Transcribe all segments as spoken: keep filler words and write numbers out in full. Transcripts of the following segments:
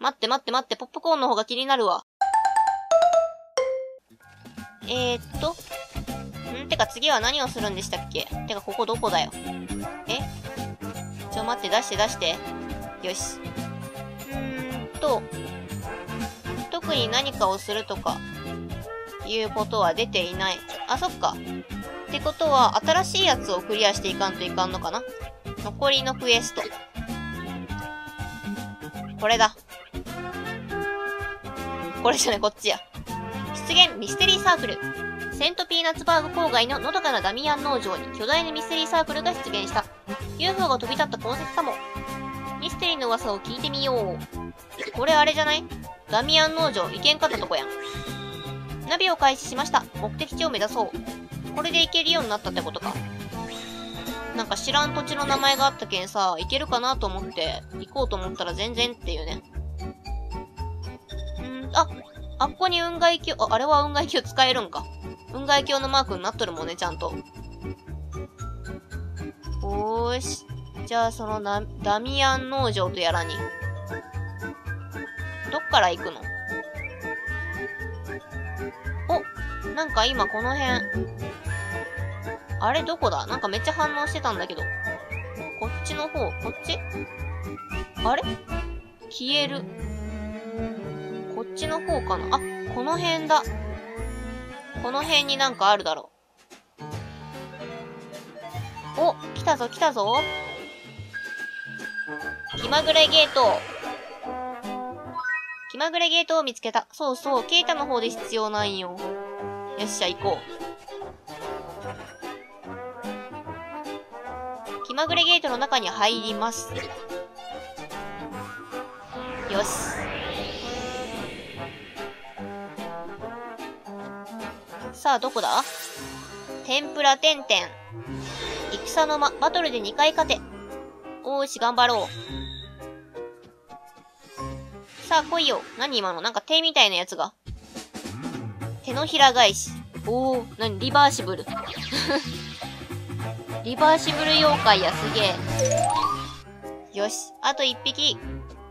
待って待って待って、ポップコーンの方が気になるわ。えーっと。んてか次は何をするんでしたっけ？てかここどこだよ？え？ちょ待って、出して出して。よし。うーんと。特に何かをするとか、いうことは出ていない。あ、そっか。ってことは、新しいやつをクリアしていかんといかんのかな？残りのクエスト。これだ。これじゃない、こっちや。出現ミステリーサークル。セントピーナッツバーグ郊外ののどかなダミアン農場に巨大なミステリーサークルが出現した。ユーフォー が飛び立った痕跡かも。ミステリーの噂を聞いてみよう。これあれじゃない？ダミアン農場行けんかったとこやん。ナビを開始しました。目的地を目指そう。これで行けるようになったってことか。なんか知らん土地の名前があったけんさ、行けるかなと思って、行こうと思ったら全然っていうね。んー、あ、あっこに雲海鏡、あ、あれは雲海鏡使えるんか。雲海鏡のマークになっとるもんね、ちゃんと。おーし。じゃあ、そのな、ダミアン農場とやらに。どっから行くの？お、なんか今この辺。あれどこだ？なんかめっちゃ反応してたんだけど。こっちの方、こっち？あれ？消える。こっちの方かな？あ、この辺だ。この辺になんかあるだろう。お、来たぞ来たぞ。気まぐれゲート。気まぐれゲートを見つけた。そうそう、ケイタの方で必要なんよ。よっしゃ、行こう。気まぐれゲートの中に入ります。よし。さあ、どこだ？天ぷらてんてん。戦の間、バトルでにかい勝て。おーし、頑張ろう。さあ、来いよ。何今の？なんか手みたいなやつが。手のひら返し。おー、なに？リバーシブル。リバーシブル妖怪や、すげえ。よし、あと一匹。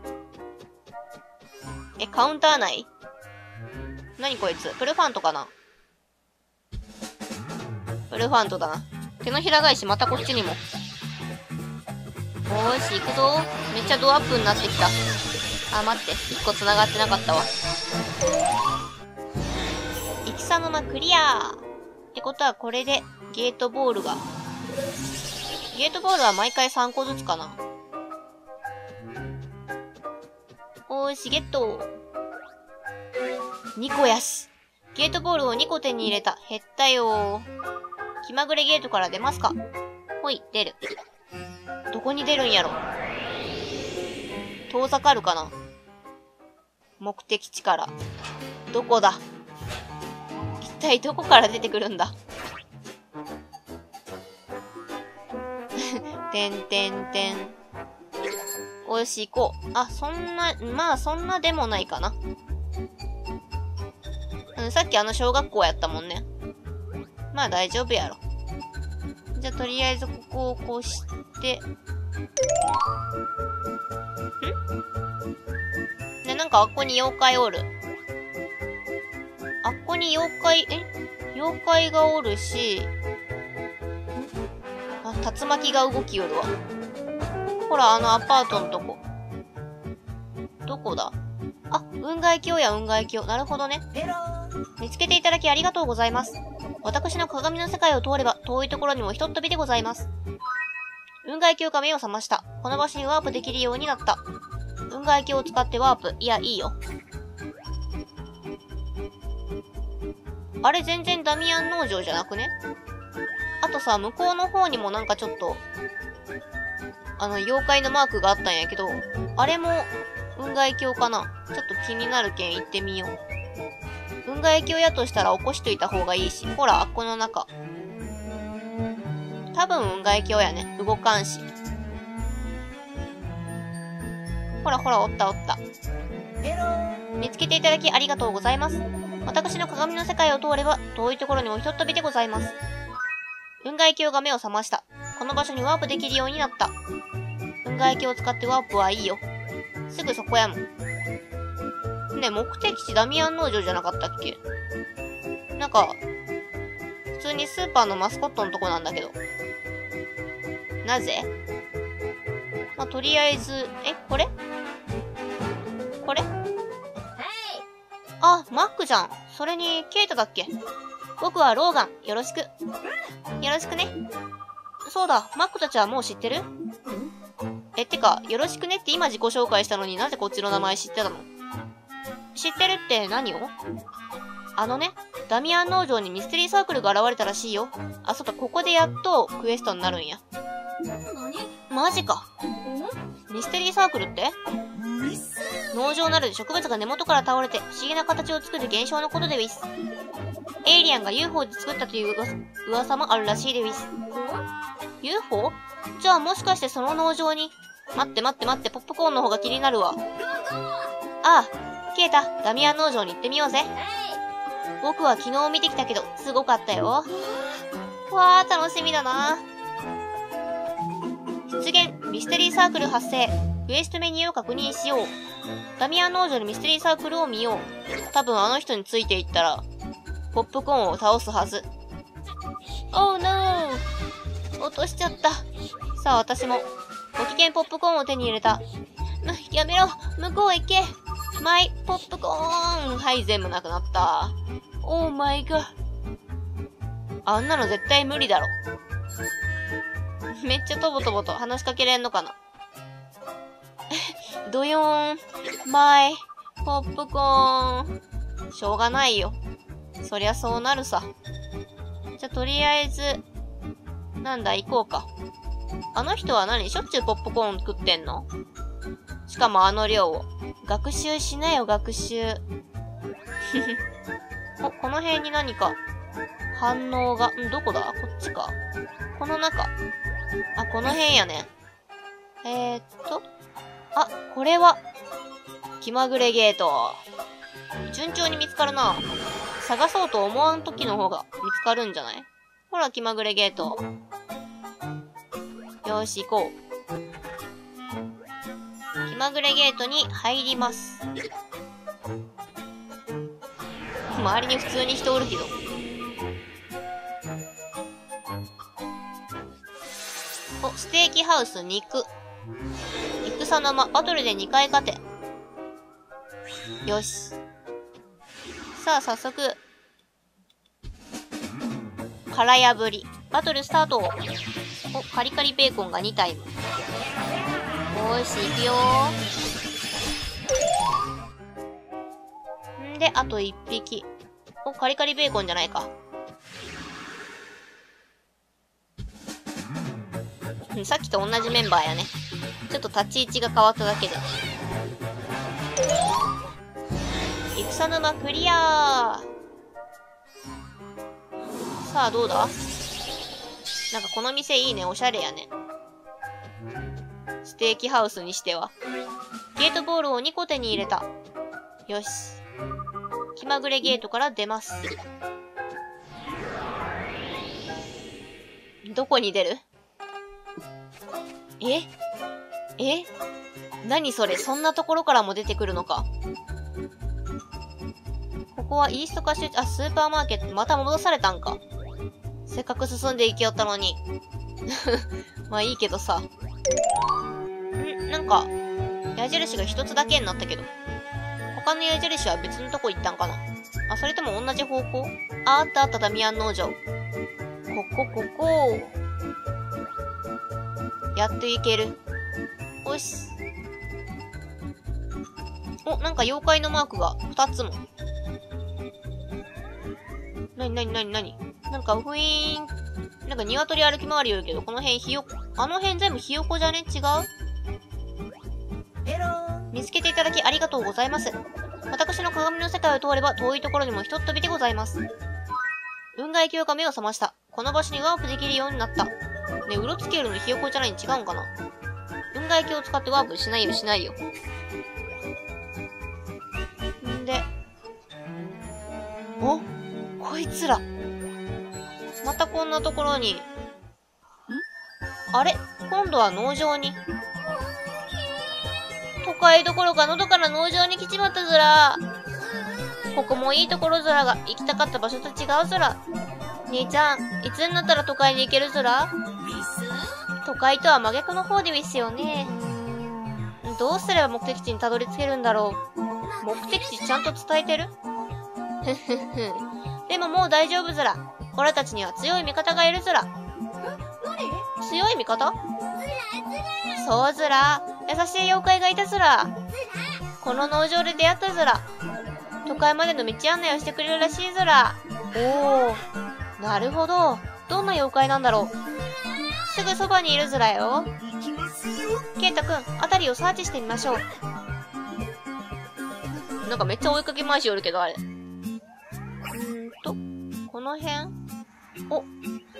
え、カウンター内？何こいつ？プルファントかな？プルファントだな。手のひら返しまたこっちにも。おーし、行くぞ。めっちゃドアップになってきた。あ、待って。一個繋がってなかったわ。戦の間クリアー。ってことはこれでゲートボールが。ゲートボールは毎回さんこずつかな。おーし、ゲット。にこやし。ゲートボールをにこ手に入れた。減ったよー。気まぐれゲートから出ますか？ほい、出る。どこに出るんやろ？遠ざかるかな？目的地から。どこだ？一体どこから出てくるんだ？てんてんてん。およし、行こう。あ、そんな、まあそんなでもないかな。うん、さっきあの小学校やったもんね。まあ大丈夫やろ。じゃあとりあえずここをこうして。ん？で、なんかあっこに妖怪おる。あっこに妖怪、え？妖怪がおるし、あ、竜巻が動きよるわ。ほら、あのアパートのとこ。どこだ？あ、雲海鏡や雲海鏡。なるほどね。見つけていただきありがとうございます。私の鏡の世界を通れば、遠いところにもひとっ飛びでございます。雲海鏡が目を覚ました。この場所にワープできるようになった。雲海鏡を使ってワープ。いや、いいよ。あれ、全然ダミアン農場じゃなくね？あとさ、向こうの方にもなんかちょっと、あの、妖怪のマークがあったんやけど、あれも、雲海鏡かな？ちょっと気になるけん行ってみよう。雲海鏡やとしたら起こしといた方がいいし、ほら、あっこの中。多分雲海鏡やね。動かんし。ほらほら、おったおった。見つけていただきありがとうございます。私の鏡の世界を通れば、遠いところにもひとっ飛びでございます。雲海鏡が目を覚ました。この場所にワープできるようになった。雲海鏡を使ってワープはいいよ。すぐそこやもん。 ね、目的地ダミアン農場じゃなかったっけ？なんか、普通にスーパーのマスコットのとこなんだけど。なぜ？まあ、とりあえず、え、これ？これ？あ、マックじゃん。それに、ケイトだっけ？僕はローガン。よろしく。よろしくね。そうだ、マックたちはもう知ってる？え、てか、よろしくねって今自己紹介したのになぜこっちの名前知ってたの？知ってるって何を？あのね、ダミアン農場にミステリーサークルが現れたらしいよ。あ、そうだ、ここでやっとクエストになるんや。マジか。ミステリーサークルって？農場などで植物が根元から倒れて不思議な形を作る現象のことでウィス。エイリアンが ユーフォー で作ったという噂もあるらしいでウィス。ユーフォー？ じゃあもしかしてその農場に。待って待って待って、ポップコーンの方が気になるわ。ああ、ケイタ、ダミアン農場に行ってみようぜ。僕は昨日見てきたけど、すごかったよ。わあ、楽しみだな。出現、ミステリーサークル発生。クエストメニューを確認しよう。ダミアン農場のミステリーサークルを見よう。多分あの人についていったら、ポップコーンを倒すはず。Oh no! 落としちゃった。さあ私も、ご機嫌ポップコーンを手に入れた。やめろ！向こうへ行け！マイポップコーン！はい、全部なくなった。オーマイガー。あんなの絶対無理だろ。めっちゃとぼとぼと話しかけれんのかな。ドヨーン。マイポップコーン。しょうがないよ。そりゃそうなるさ。じゃ、とりあえず、なんだ、行こうか。あの人は何？しょっちゅうポップコーン食ってんの？しかもあの量を。学習しなよ、学習。お、この辺に何か、反応が、ん、どこだ？こっちか。この中。あ、この辺やね。えーっと。あ、これは、気まぐれゲート。順調に見つかるな。探そうと思わん時の方が見つかるんじゃない？ほら、気まぐれゲート。よーし、行こう。気まぐれゲートに入ります。周りに普通に人おるけど。お、ステーキハウス肉。戦の間、バトルでにかい勝て。よし。さあ、早速。殻破り。バトルスタート。お、カリカリベーコンがにタイム。よーし、行くよー。んで、あといっぴき。お、カリカリベーコンじゃないか。さっきと同じメンバーやね。ちょっと立ち位置が変わっただけで。戦沼クリアー。さあ、どうだ？なんかこの店いいね。おしゃれやね。ステーキハウスにしては。ゲートボールをにこ手に入れた。よし。気まぐれゲートから出ます。どこに出る？え？え？何それ？そんなところからも出てくるのか。ここはイーストカシュ、あ、スーパーマーケット。また戻されたんか。せっかく進んでいきよったのに。まあいいけどさ。ん？なんか、矢印が一つだけになったけど。他の矢印は別のとこ行ったんかな。あ、それとも同じ方向？あ、あったあった、ダミアン農場。ここ、ここ。やっといける。よし。お、なんか妖怪のマークが二つも。なになになになに？なんか、ふいーん。なんか鶏歩き回りよるけど、この辺ひよこ、あの辺全部ひよこじゃね？違う？見つけていただきありがとうございます。私の鏡の世界を通れば遠いところにもひとっ飛びでございます。運河鏡が目を覚ました。この場所にワープできるようになった。ね、うろつけるのひよこじゃないに違うんかな？運河鏡を使ってワープしないよしないよ。んで。お？こいつら。またこんなところに。ん？あれ？今度は農場に。 都会どころかのどかな農場に来ちまったずら。ここもいいところずらが、行きたかった場所と違うずら。兄ちゃん、いつになったら都会に行けるずら？都会とは真逆の方でウィスよね。どうすれば目的地にたどり着けるんだろう。目的地ちゃんと伝えてる？ふふふ。でももう大丈夫ずら。オラたちには強い味方がいるずら。強い味方？そうずら。優しい妖怪がいたずら。この農場で出会ったずら。都会までの道案内をしてくれるらしいずら。おー。なるほど。どんな妖怪なんだろう。すぐそばにいるずらよ。ケイタくん、あたりをサーチしてみましょう。なんかめっちゃ追いかけ回しよるけど、あれ。うーんと、この辺？お。お、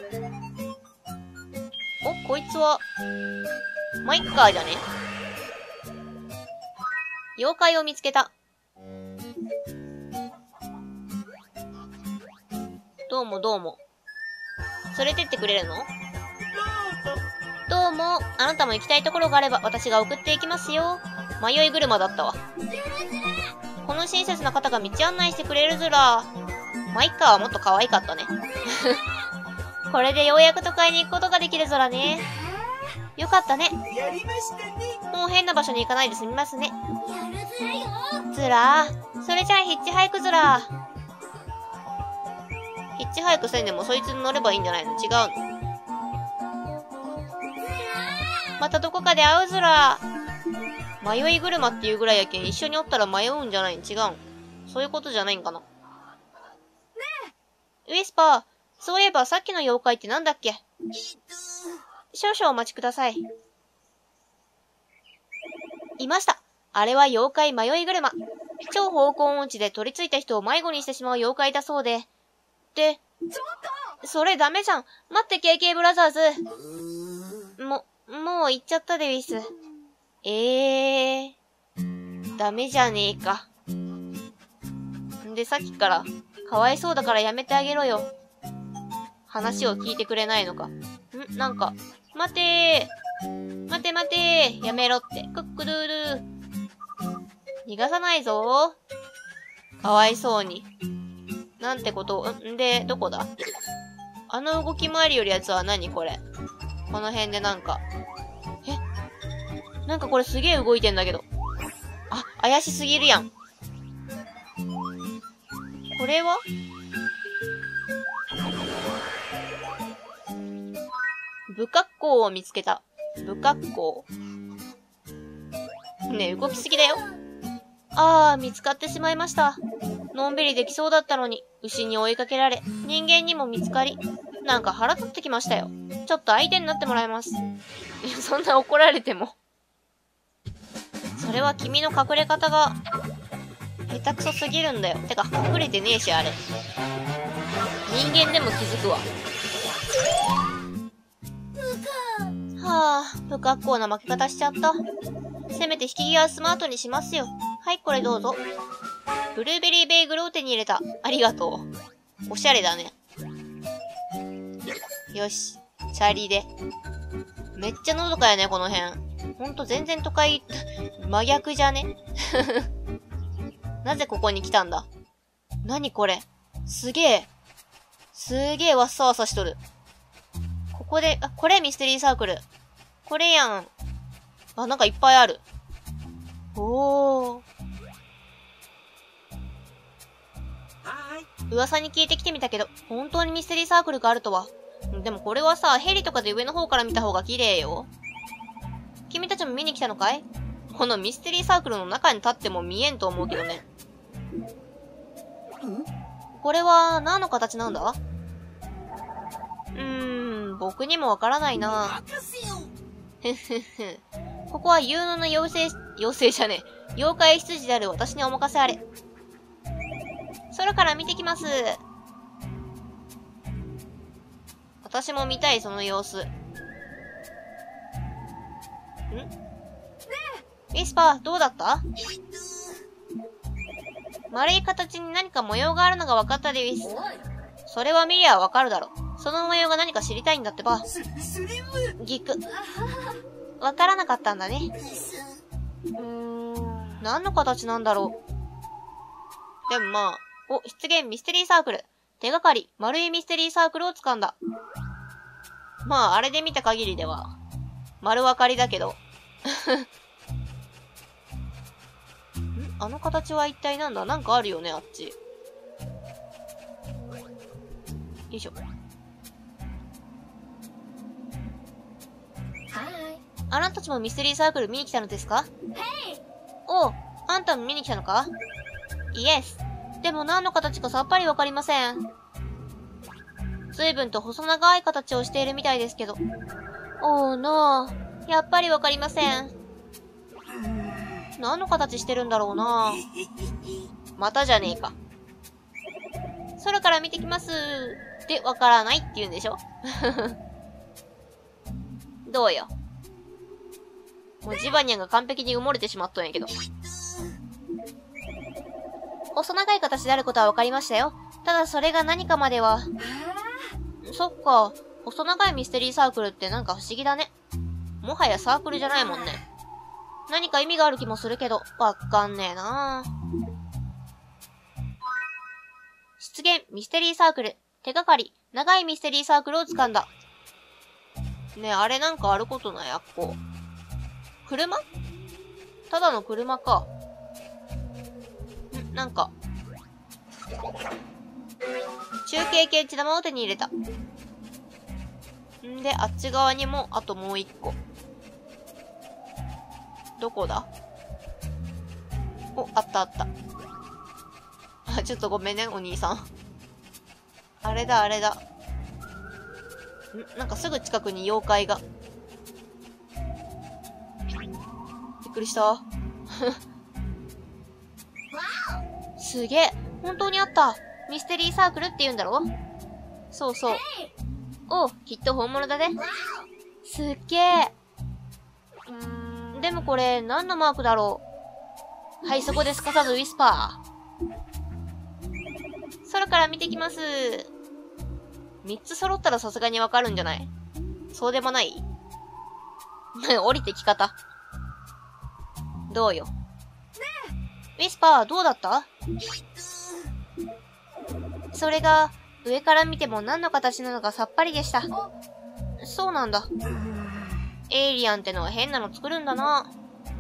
こいつは、マイッカーじゃね？妖怪を見つけた。どうもどうも。連れてってくれるの？どうも、あなたも行きたいところがあれば私が送っていきますよ。迷い車だったわ。この親切な方が道案内してくれるずら。マイカーはもっと可愛かったね。これでようやく都会に行くことができるずらね。よかったね。もう変な場所に行かないで済みますね。ずら。それじゃあヒッチハイクずら。ヒッチハイクせんでもそいつに乗ればいいんじゃないの？違うの？またどこかで会うずら。迷い車っていうぐらいやけん一緒におったら迷うんじゃないん？違うん？そういうことじゃないんかな？ねえ！ウィスパー、そういえばさっきの妖怪ってなんだっけ？少々お待ちください。いました。あれは妖怪迷い車。超方向音痴で取り付いた人を迷子にしてしまう妖怪だそうで。で、それダメじゃん。待って、ケーケー ブラザーズ。も、もう行っちゃったでウィス。ええー。ダメじゃねえか。んで、さっきから、かわいそうだからやめてあげろよ。話を聞いてくれないのか。んなんか、待てー。待て待てー。やめろって。クックドゥールー。逃がさないぞー。かわいそうに。なんてことを、んで、どこだ？あの動き回りよるやつは何これ？この辺でなんか。え？なんかこれすげえ動いてんだけど。あ、怪しすぎるやん。これは？不格好を見つけた。不格好。ねえ、動きすぎだよ。あー、見つかってしまいました。のんびりできそうだったのに、牛に追いかけられ、人間にも見つかり、なんか腹立ってきましたよ。ちょっと相手になってもらいます。いや、そんな怒られても。それは君の隠れ方が、下手くそすぎるんだよ。てか、隠れてねえし、あれ。人間でも気づくわ。はぁ、不格好な負け方しちゃった。せめて引き際はスマートにしますよ。はい、これどうぞ。ブルーベリーベーグルを手に入れた。ありがとう。おしゃれだね。よし。チャリで。めっちゃのどかやね、この辺。ほんと全然都会、真逆じゃねなぜここに来たんだ？何これ？すげえ。すげえわっさわさしとる。ここで、あ、これミステリーサークル。これやん。あ、なんかいっぱいある。おー。噂に聞いてきてみたけど、本当にミステリーサークルがあるとは。でもこれはさ、ヘリとかで上の方から見た方が綺麗よ。君たちも見に来たのかい？このミステリーサークルの中に立っても見えんと思うけどね。これは何の形なんだ？うーん、僕にもわからないな。ふふふ。ここは有能な妖精、妖精じゃねえ。妖怪執事である私にお任せあれ。空から見てきます。私も見たい、その様子。ん？ウィスパー、どうだった？丸い形に何か模様があるのが分かったでウィス。それは見りゃ分かるだろ。その模様が何か知りたいんだってば。ギク。分からなかったんだね。 うーん、何の形なんだろう。でもまあ、お、出現ミステリーサークル。手がかり、丸いミステリーサークルを掴んだ。まあ、あれで見た限りでは、丸分かりだけど。んあの形は一体なんだ？なんかあるよね、あっち。よいしょ。あなたたちもミステリーサークル見に来たのですか？おう、あんたも見に来たのか？イエス。でも何の形かさっぱりわかりません。随分と細長い形をしているみたいですけど。おーのー。やっぱりわかりません。何の形してるんだろうな。またじゃねえか。空から見てきます。で、わからないって言うんでしょ？どうよ。もうジバニャンが完璧に埋もれてしまったんやけど。細長い形であることはわかりましたよ。ただそれが何かまでは。そっか。細長いミステリーサークルってなんか不思議だね。もはやサークルじゃないもんね。何か意味がある気もするけど、わかんねえなぁ。出現、ミステリーサークル。手がかり、長いミステリーサークルを掴んだ。ねえ、あれなんかあることない？あっこ。車？ただの車か。ん、なんか。中継検知玉を手に入れた。んで、あっち側にも、あともう一個。どこだ？お、あったあった。あ、ちょっとごめんね、お兄さん。あれだ、あれだ。ん、なんかすぐ近くに妖怪が。びっくりした。すげえ。本当にあった。ミステリーサークルって言うんだろ？そうそう。おう、きっと本物だね。すっげえ。うーん、でもこれ、何のマークだろう。はい、そこですかさずウィスパー。空から見てきます。三つ揃ったらさすがにわかるんじゃない？そうでもない？降りてき方。どうよ。ウィスパー、どうだった？それが、上から見ても何の形なのかさっぱりでした。そうなんだ。エイリアンってのは変なの作るんだな。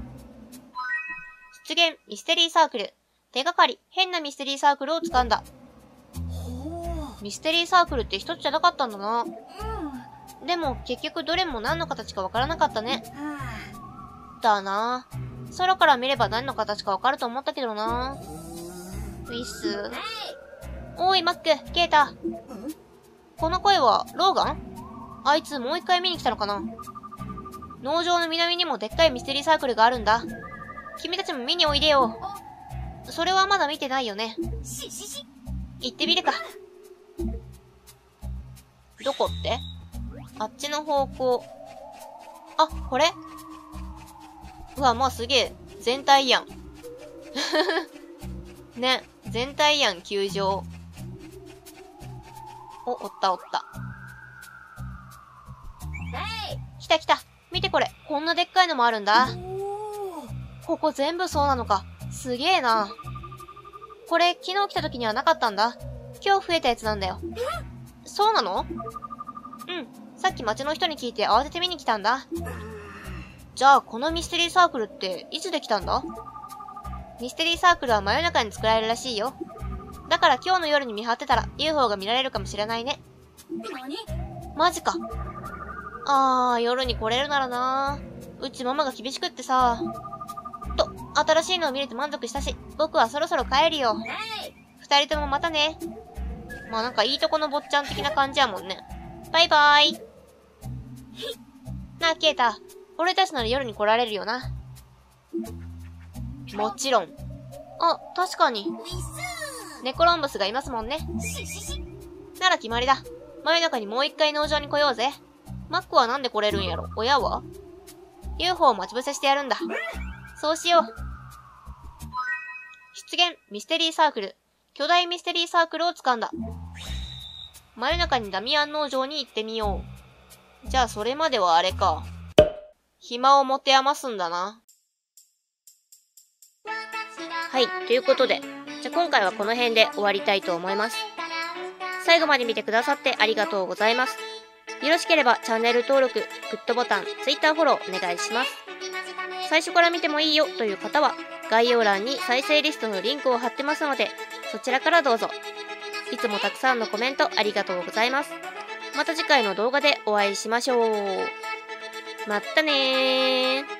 出現、ミステリーサークル。手がかり、変なミステリーサークルを掴んだ。ミステリーサークルって一つじゃなかったんだな。でも、結局どれも何の形かわからなかったね。だな。空から見れば何の形かわかると思ったけどな。ウィス。おーい、マック、ケイタ。この声は、ローガン？あいつもう一回見に来たのかな？農場の南にもでっかいミステリーサークルがあるんだ。君たちも見においでよ。それはまだ見てないよね。行ってみるか。どこって？あっちの方向。あ、これ？うわ、まあすげえ。全体やん。ね、全体やん、球場。お、おったおった。来た来た。見てこれ。こんなでっかいのもあるんだ。ここ全部そうなのか。すげえな。これ、昨日来た時にはなかったんだ。今日増えたやつなんだよ。そうなの？うん。さっき町の人に聞いて慌てて見に来たんだ。じゃあ、このミステリーサークルっていつできたんだ？ミステリーサークルは真夜中に作られるらしいよ。だから今日の夜に見張ってたら ユーフォー が見られるかもしれないね。マジか。あー、夜に来れるならな。うちママが厳しくってさ。と、新しいのを見れて満足したし、僕はそろそろ帰るよ。二人ともまたね。まあなんかいいとこの坊ちゃん的な感じやもんね。バイバーイ。なあ、ケイタ。俺たちなら夜に来られるよな。もちろん。あ、確かに。ネコロンブスがいますもんね。なら決まりだ。真夜中にもう一回農場に来ようぜ。マックはなんで来れるんやろ？親は？ ユーフォー を待ち伏せしてやるんだ。そうしよう。出現、ミステリーサークル。巨大ミステリーサークルを掴んだ。真夜中にダミアン農場に行ってみよう。じゃあそれまではあれか。暇を持て余すんだな。 はい、ということで、じゃあ今回はこの辺で終わりたいと思います。最後まで見てくださってありがとうございます。よろしければチャンネル登録、グッドボタン、Twitter フォローお願いします。最初から見てもいいよという方は、概要欄に再生リストのリンクを貼ってますので、そちらからどうぞ。いつもたくさんのコメントありがとうございます。また次回の動画でお会いしましょう。まったねー。